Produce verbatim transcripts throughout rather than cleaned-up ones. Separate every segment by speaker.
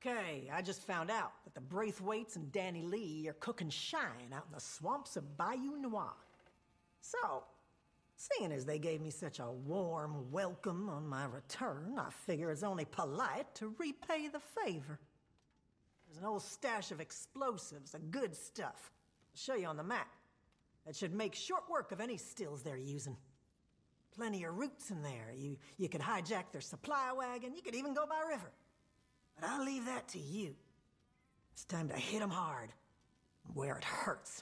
Speaker 1: Okay, I just found out that the Braithwaites and Danny Lee are cooking shine out in the swamps of Bayou Noir. So, seeing as they gave me such a warm welcome on my return, I figure it's only polite to repay the favor. There's an old stash of explosives, the good stuff. I'll show you on the map. That should make short work of any stills they're using. Plenty of routes in there. You, you could hijack their supply wagon, you could even go by river. But I'll leave that to you. It's time to hit them hard, where it hurts.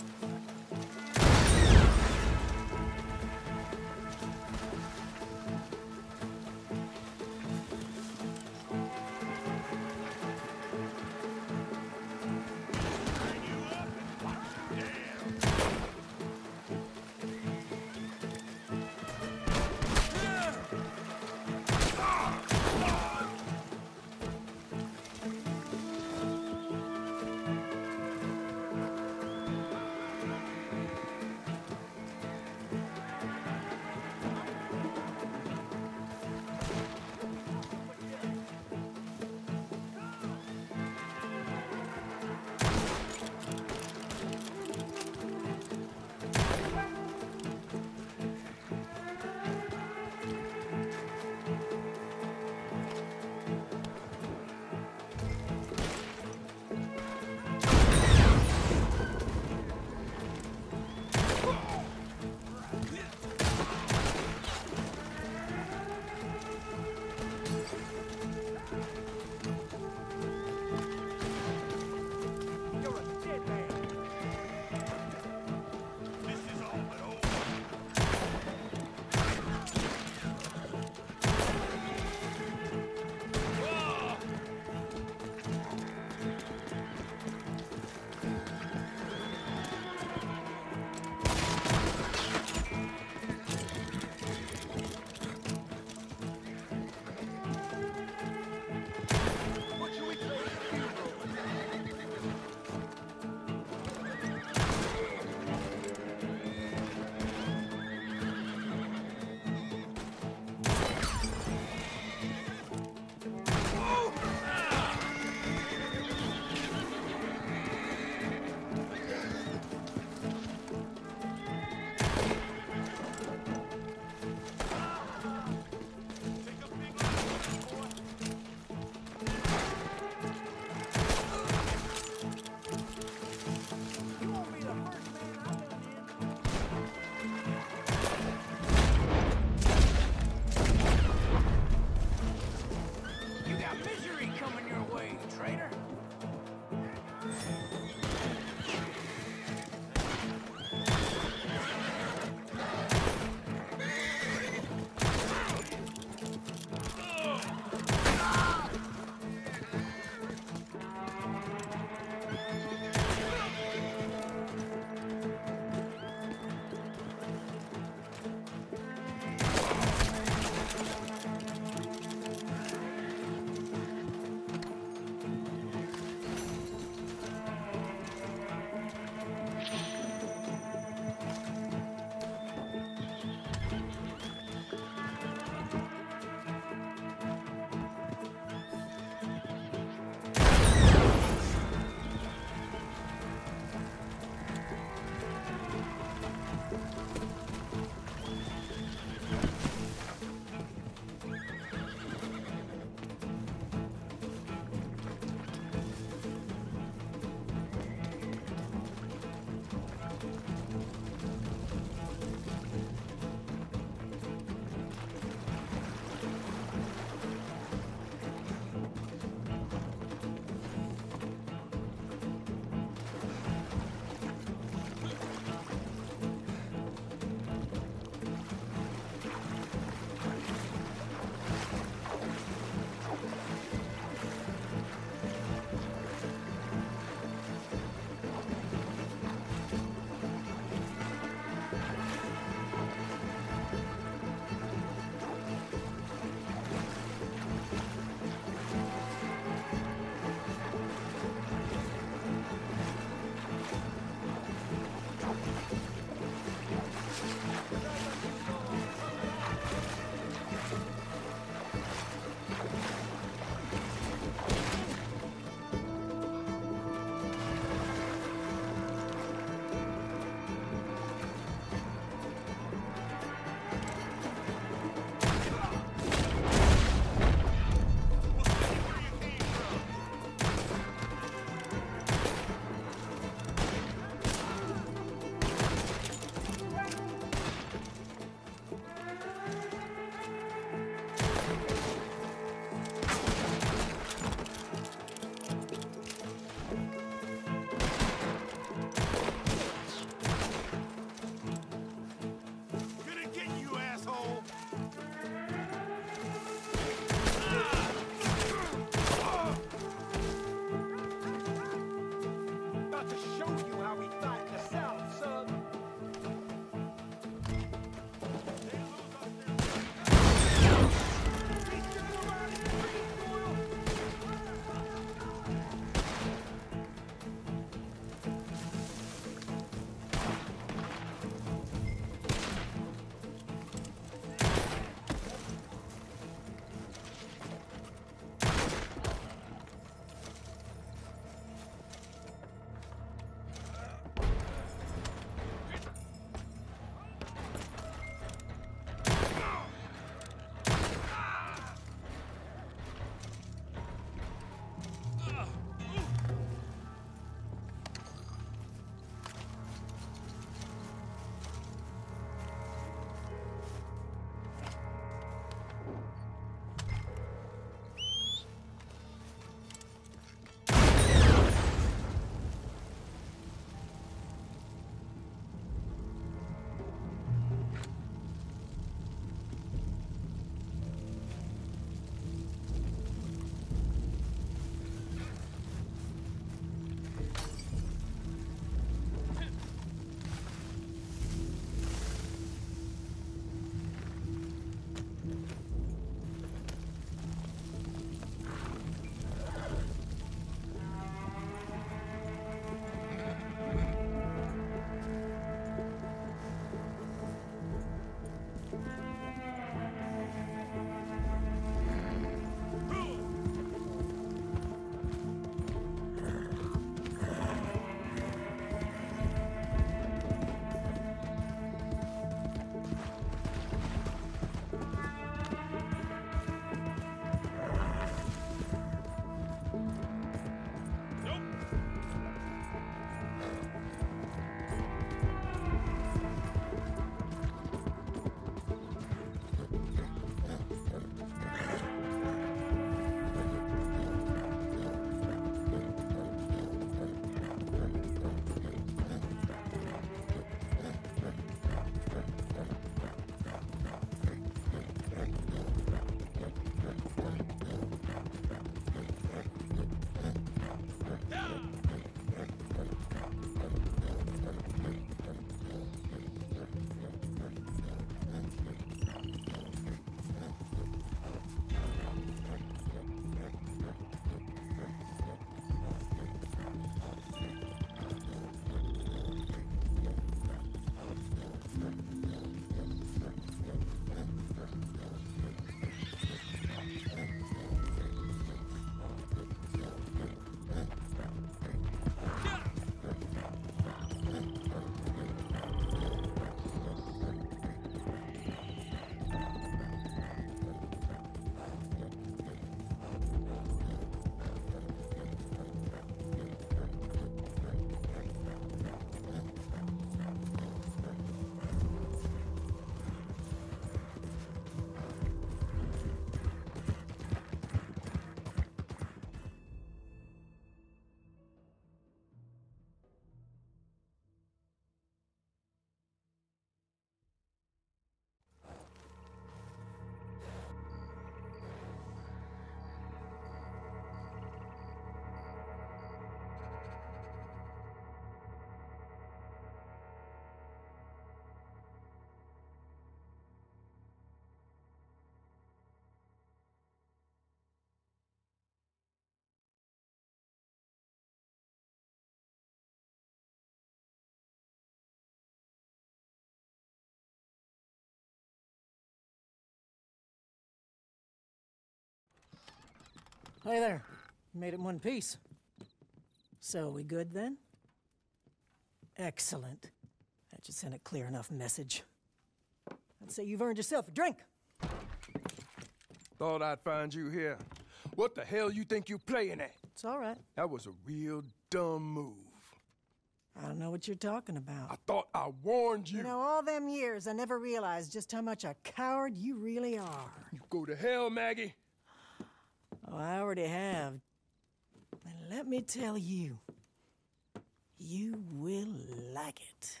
Speaker 1: Hey there. You made it in one piece. So, we good then? Excellent. That should send a clear enough message. I'd say you've earned yourself a drink.
Speaker 2: Thought I'd find you here. What the hell you think you're playing at?
Speaker 1: It's all right.
Speaker 2: That was a real dumb move.
Speaker 1: I don't know what you're talking about.
Speaker 2: I thought I warned you.
Speaker 1: You know, all them years, I never realized just how much a coward you really are.
Speaker 2: You go to hell, Maggie.
Speaker 1: Oh, I already have. And let me tell you, you will like it.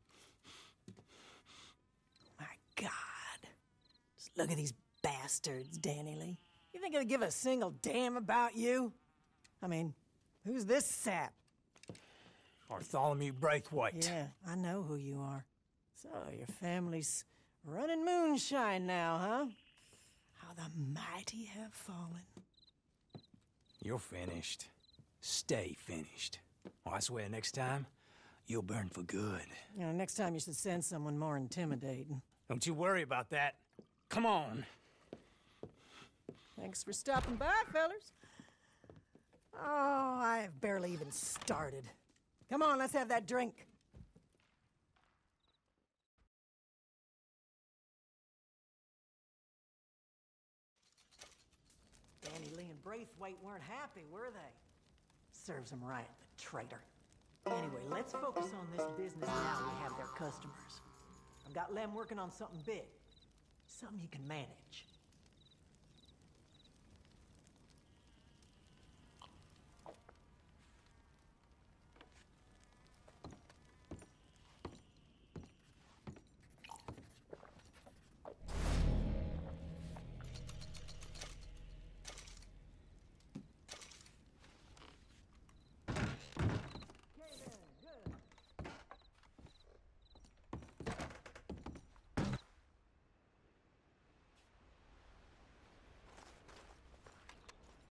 Speaker 1: My God. Just look at these bastards, Danny Lee. You think they'd give a single damn about you? I mean, who's this sap?
Speaker 3: Bartholomew Braithwaite.
Speaker 1: Yeah, I know who you are. So, your family's running moonshine now, huh? How the mighty have fallen.
Speaker 3: You're finished. Stay finished. Well, I swear next time, you'll burn for good.
Speaker 1: You know, next time you should send someone more intimidating.
Speaker 3: Don't you worry about that. Come on.
Speaker 1: Thanks for stopping by, fellers. Oh, I have barely even started. Come on, let's have that drink. Danny Lee and Braithwaite weren't happy, were they? Serves them right, the traitor. Anyway, let's focus on this business now we have their customers. I've got Lem working on something big. Something you can manage.